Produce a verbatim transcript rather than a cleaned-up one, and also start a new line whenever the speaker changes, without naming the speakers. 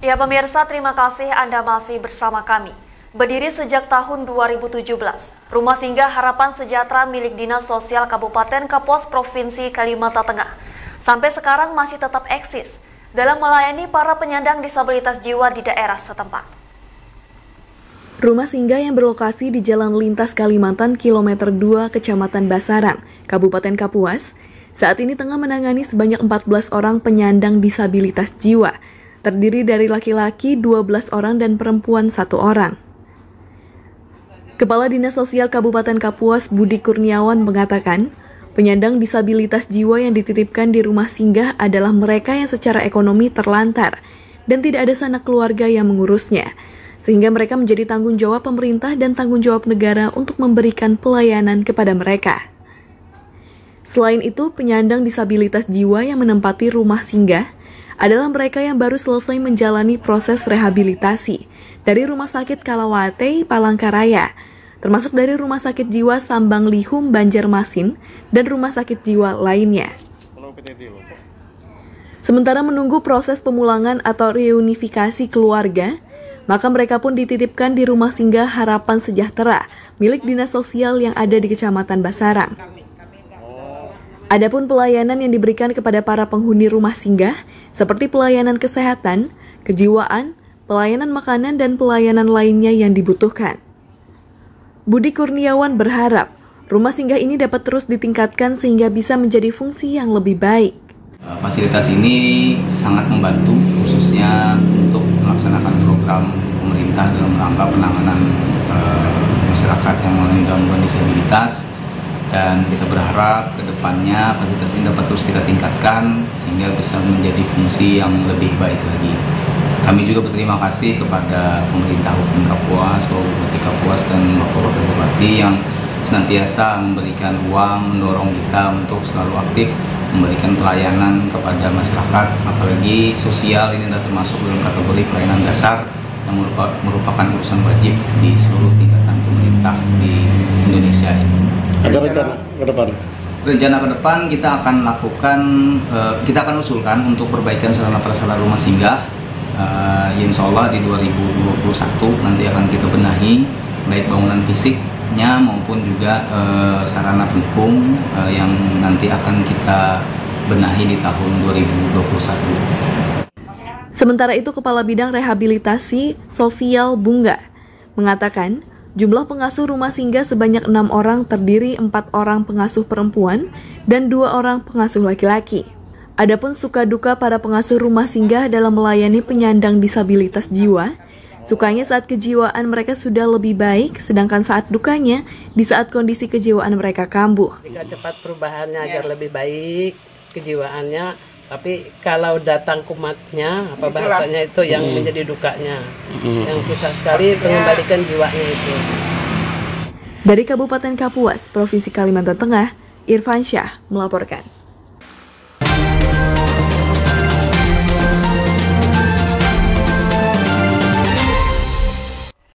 Ya pemirsa, terima kasih Anda masih bersama kami. Berdiri sejak tahun dua ribu tujuh belas, Rumah Singgah Harapan Sejahtera milik Dinas Sosial Kabupaten Kapuas Provinsi Kalimantan Tengah sampai sekarang masih tetap eksis dalam melayani para penyandang disabilitas jiwa di daerah setempat.
Rumah singgah yang berlokasi di Jalan Lintas Kalimantan kilometer dua Kecamatan Basarang, Kabupaten Kapuas, saat ini tengah menangani sebanyak empat belas orang penyandang disabilitas jiwa, terdiri dari laki-laki dua belas orang dan perempuan satu orang. Kepala Dinas Sosial Kabupaten Kapuas Budi Kurniawan mengatakan, penyandang disabilitas jiwa yang dititipkan di rumah singgah adalah mereka yang secara ekonomi terlantar dan tidak ada sanak keluarga yang mengurusnya, sehingga mereka menjadi tanggung jawab pemerintah dan tanggung jawab negara untuk memberikan pelayanan kepada mereka. Selain itu, penyandang disabilitas jiwa yang menempati rumah singgah adalah mereka yang baru selesai menjalani proses rehabilitasi dari Rumah Sakit Kalawate, Palangkaraya, termasuk dari Rumah Sakit Jiwa Sambang Lihum, Banjarmasin, dan rumah sakit jiwa lainnya. Sementara menunggu proses pemulangan atau reunifikasi keluarga, maka mereka pun dititipkan di Rumah Singgah Harapan Sejahtera milik Dinas Sosial yang ada di Kecamatan Basarang. Adapun pelayanan yang diberikan kepada para penghuni rumah singgah seperti pelayanan kesehatan, kejiwaan, pelayanan makanan, dan pelayanan lainnya yang dibutuhkan. Budi Kurniawan berharap rumah singgah ini dapat terus ditingkatkan sehingga bisa menjadi fungsi yang lebih baik.
Fasilitas ini sangat membantu khususnya untuk melaksanakan program pemerintah dalam rangka penanganan uh, masyarakat yang mengalami gangguan disabilitas, dan kita berharap ke depannya fasilitas ini dapat terus kita tingkatkan sehingga bisa menjadi fungsi yang lebih baik lagi. Kami juga berterima kasih kepada pemerintah Kabupaten Kapuas, Bupati Kapuas, dan Bapak-Bapak Bupati yang senantiasa memberikan ruang, mendorong kita untuk selalu aktif memberikan pelayanan kepada masyarakat, apalagi sosial ini adalah termasuk dalam kategori pelayanan dasar yang merupakan urusan wajib di seluruh tingkatan pemerintah di Indonesia ini.
Ada rencana ke depan?
Rencana ke depan kita akan lakukan, kita akan usulkan untuk perbaikan sarana prasarana rumah singgah. Uh, insya Allah di dua ribu dua puluh satu nanti akan kita benahi baik bangunan fisiknya maupun juga uh, sarana pendukung uh, yang nanti akan kita benahi di tahun dua ribu dua puluh satu.
Sementara itu, Kepala Bidang Rehabilitasi Sosial Bunga mengatakan jumlah pengasuh rumah singgah sebanyak enam orang, terdiri empat orang pengasuh perempuan dan dua orang pengasuh laki-laki. Adapun suka duka para pengasuh rumah singgah dalam melayani penyandang disabilitas jiwa, sukanya saat kejiwaan mereka sudah lebih baik, sedangkan saat dukanya di saat kondisi kejiwaan mereka kambuh.
Cepat perubahannya agar lebih baik kejiwaannya, tapi kalau datang kumatnya, apa bahasanya itu yang menjadi dukanya, yang susah sekali mengembalikan jiwanya itu.
Dari Kabupaten Kapuas, Provinsi Kalimantan Tengah, Irfan Syah melaporkan.